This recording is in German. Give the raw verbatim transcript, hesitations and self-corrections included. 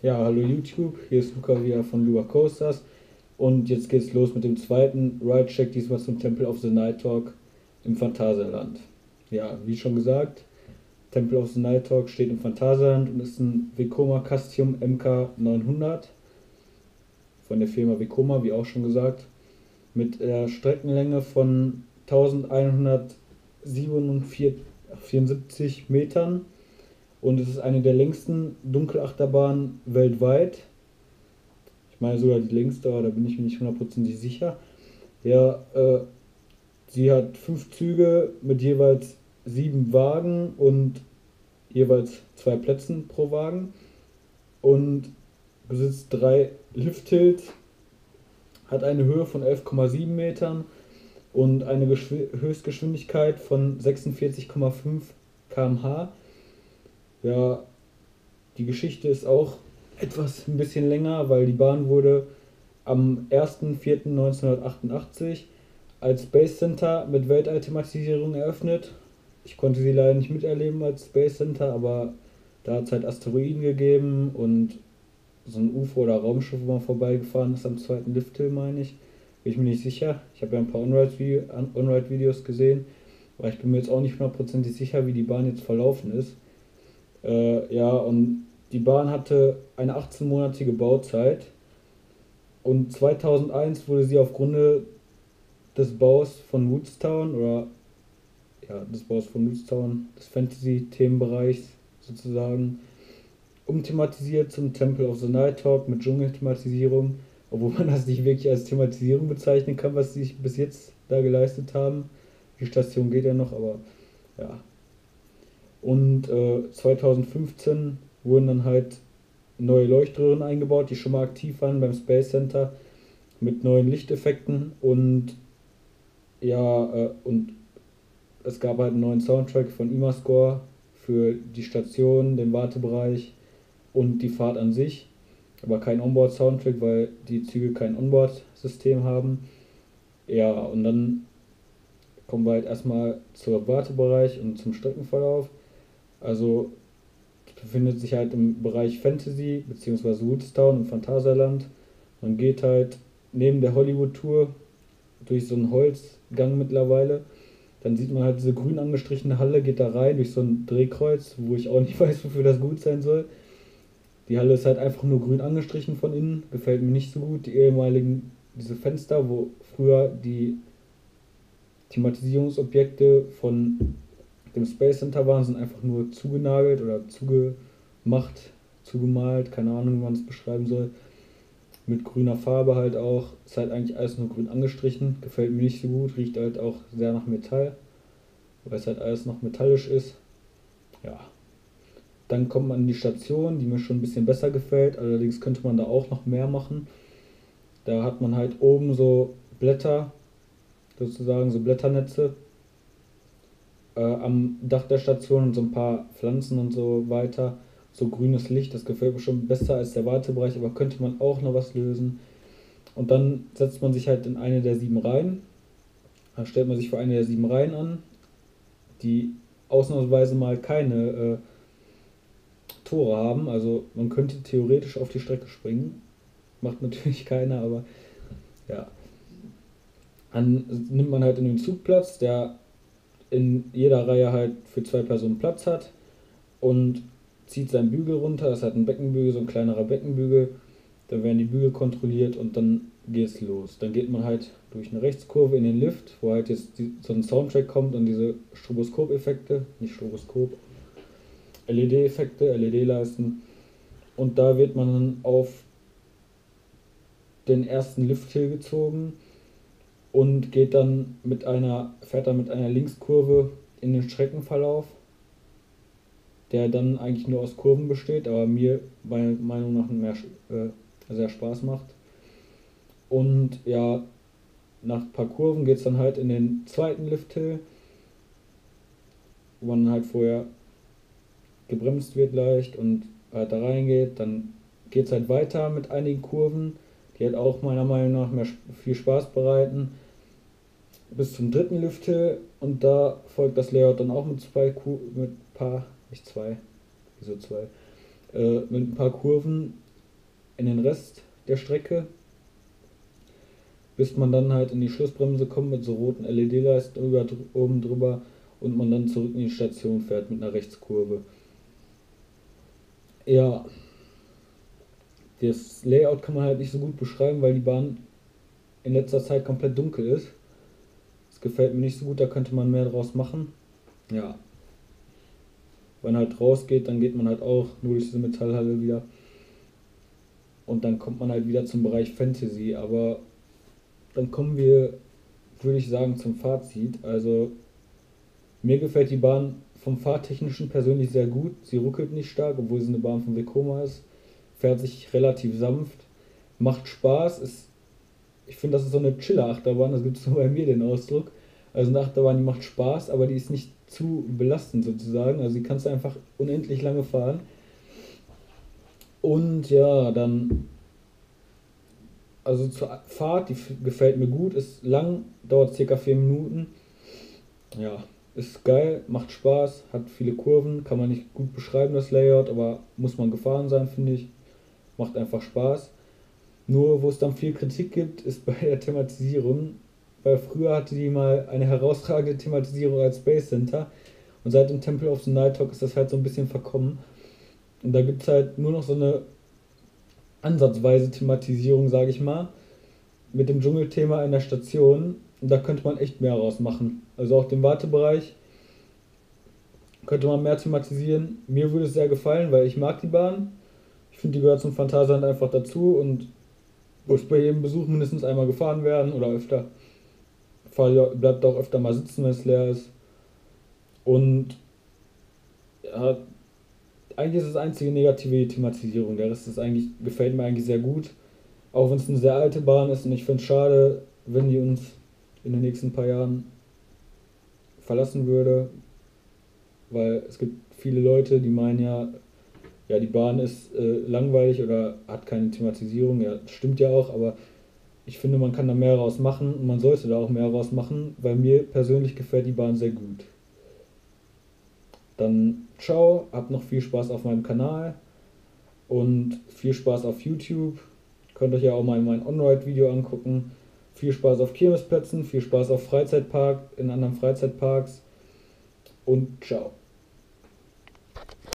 Ja, hallo YouTube, hier ist Luca wieder von Lua Coasters und jetzt geht's los mit dem zweiten Ride-Check, diesmal zum Temple of the Night Talk im Phantasialand. Ja, wie schon gesagt, Temple of the Night Talk steht im Phantasialand und ist ein Vekoma Custom M K neunhundert von der Firma Vekoma, wie auch schon gesagt, mit der Streckenlänge von eintausendeinhundertvierundsiebzig Metern und es ist eine der längsten Dunkelachterbahnen weltweit. Ich meine sogar die längste, aber da bin ich mir nicht hundertprozentig sicher. Ja, äh, sie hat fünf Züge mit jeweils sieben Wagen und jeweils zwei Plätzen pro Wagen und besitzt drei Lift-Hills, hat eine Höhe von elf Komma sieben Metern und eine Geschw Höchstgeschwindigkeit von sechsundvierzig Komma fünf Kilometer pro Stunde. Ja, die Geschichte ist auch etwas ein bisschen länger, weil die Bahn wurde am ersten vierten neunzehnhundertachtundachtzig als Space Center mit Weltall-Thematisierung eröffnet. Ich konnte sie leider nicht miterleben als Space Center, aber da hat es halt Asteroiden gegeben und so ein U F O oder Raumschiff, wo man vorbeigefahren ist am zweiten Lifthill, meine ich. Bin ich mir nicht sicher. Ich habe ja ein paar On-Ride-Videos gesehen, aber ich bin mir jetzt auch nicht hundertprozentig sicher, wie die Bahn jetzt verlaufen ist. Äh, ja, und die Bahn hatte eine achtzehnmonatige Bauzeit und zweitausendeins wurde sie aufgrund des Baus von Woodstown oder ja, des Baus von Woodstown, des Fantasy-Themenbereichs sozusagen, umthematisiert zum Temple of the Night Talk mit Dschungel-Thematisierung, obwohl man das nicht wirklich als Thematisierung bezeichnen kann, was sie bis jetzt da geleistet haben. Die Station geht ja noch, aber ja. Und äh, zweitausendfünfzehn wurden dann halt neue Leuchtröhren eingebaut, die schon mal aktiv waren beim Space Center mit neuen Lichteffekten und ja, äh, und es gab halt einen neuen Soundtrack von Imascore für die Station, den Wartebereich und die Fahrt an sich, aber kein Onboard-Soundtrack, weil die Züge kein Onboard-System haben. Ja, und dann kommen wir halt erstmal zum Wartebereich und zum Streckenverlauf. Also es befindet sich halt im Bereich Fantasy bzw. Woodstown im Phantasialand. Man geht halt neben der Hollywood-Tour durch so einen Holzgang mittlerweile. Dann sieht man halt diese grün angestrichene Halle, geht da rein durch so ein Drehkreuz, wo ich auch nicht weiß, wofür das gut sein soll. Die Halle ist halt einfach nur grün angestrichen von innen, gefällt mir nicht so gut. Die ehemaligen, diese Fenster, wo früher die Thematisierungsobjekte von dem Space Center waren, sind einfach nur zugenagelt oder zugemacht, zugemalt, keine Ahnung, wie man es beschreiben soll. Mit grüner Farbe halt auch. Ist halt eigentlich alles nur grün angestrichen, gefällt mir nicht so gut, riecht halt auch sehr nach Metall, weil es halt alles noch metallisch ist. Ja. Dann kommt man in die Station, die mir schon ein bisschen besser gefällt, allerdings könnte man da auch noch mehr machen. Da hat man halt oben so Blätter, sozusagen so Blätternetze äh, am Dach der Station und so ein paar Pflanzen und so weiter. So grünes Licht, das gefällt mir schon besser als der Wartebereich, aber könnte man auch noch was lösen. Und dann setzt man sich halt in eine der sieben Reihen. Dann stellt man sich vor eine der sieben Reihen an, die ausnahmsweise mal keine äh, Tore haben. Also man könnte theoretisch auf die Strecke springen. Macht natürlich keiner, aber ja. Dann nimmt man halt in den Zug Platz, der in jeder Reihe halt für zwei Personen Platz hat und zieht seinen Bügel runter. Das hat ein Beckenbügel, so ein kleinerer Beckenbügel. Dann werden die Bügel kontrolliert und dann geht's los. Dann geht man halt durch eine Rechtskurve in den Lift, wo halt jetzt die, so ein Soundtrack kommt und diese Stroboskop-Effekte, nicht Stroboskop, L E D-Effekte, L E D-Leisten. Und da wird man dann auf den ersten Lifthill gezogen und geht dann mit einer, fährt dann mit einer Linkskurve in den Streckenverlauf, der dann eigentlich nur aus Kurven besteht, aber mir meiner Meinung nach mehr, äh, sehr Spaß macht. Und ja, nach ein paar Kurven geht es dann halt in den zweiten Lifthill, wo man halt vorher gebremst wird leicht und halt da reingeht. Dann geht es halt weiter mit einigen Kurven, die halt auch meiner Meinung nach mehr, viel Spaß bereiten. Bis zum dritten Lifthill und da folgt das Layout dann auch mit zwei Ku mit paar, nicht zwei, wieso zwei, äh, mit ein paar Kurven in den Rest der Strecke, bis man dann halt in die Schlussbremse kommt mit so roten L E D-Leisten drüber, oben drüber und man dann zurück in die Station fährt mit einer Rechtskurve. Ja, das Layout kann man halt nicht so gut beschreiben, weil die Bahn in letzter Zeit komplett dunkel ist. Das gefällt mir nicht so gut, da könnte man mehr draus machen. Ja. Wenn halt rausgeht, dann geht man halt auch nur durch diese Metallhalle wieder. Und dann kommt man halt wieder zum Bereich Fantasy. Aber dann kommen wir, würde ich sagen, zum Fazit. Also mir gefällt die Bahn vom Fahrtechnischen persönlich sehr gut. Sie ruckelt nicht stark, obwohl sie eine Bahn von Vekoma ist. Fährt sich relativ sanft. Macht Spaß. Ist, ich finde, das ist so eine Chiller-Achterbahn. Das gibt es nur bei mir den Ausdruck. Also eine Achterbahn, die macht Spaß, aber die ist nicht zu belastend sozusagen. Also die kannst du einfach unendlich lange fahren. Und ja, dann, also zur Fahrt, die f- gefällt mir gut, ist lang, dauert circa vier Minuten. Ja, ist geil, macht Spaß, hat viele Kurven, kann man nicht gut beschreiben, das Layout, aber muss man gefahren sein, finde ich. Macht einfach Spaß. Nur wo es dann viel Kritik gibt, ist bei der Thematisierung. Weil früher hatte die mal eine herausragende Thematisierung als Space Center. Und seit dem Temple of the Night Talk ist das halt so ein bisschen verkommen. Und da gibt es halt nur noch so eine ansatzweise Thematisierung, sage ich mal, mit dem Dschungelthema in der Station. Und da könnte man echt mehr rausmachen. Also auch den Wartebereich könnte man mehr thematisieren. Mir würde es sehr gefallen, weil ich mag die Bahn. Ich finde, die gehört zum Phantasialand einfach dazu und muss bei jedem Besuch mindestens einmal gefahren werden oder öfter. Fahr, bleibt auch öfter mal sitzen, wenn es leer ist. Und ja, eigentlich ist das einzige Negative die Thematisierung. Der Rest ist eigentlich, gefällt mir eigentlich sehr gut. Auch wenn es eine sehr alte Bahn ist und ich finde es schade, wenn die uns in den nächsten paar Jahren verlassen würde. Weil es gibt viele Leute, die meinen ja, ja, die Bahn ist äh, langweilig oder hat keine Thematisierung. Ja, stimmt ja auch, aber ich finde, man kann da mehr raus machen und man sollte da auch mehr raus machen, weil mir persönlich gefällt die Bahn sehr gut. Dann ciao, habt noch viel Spaß auf meinem Kanal und viel Spaß auf YouTube. Könnt euch ja auch mal mein On-Ride-Video angucken. Viel Spaß auf Kirmesplätzen, viel Spaß auf Freizeitpark, in anderen Freizeitparks und ciao.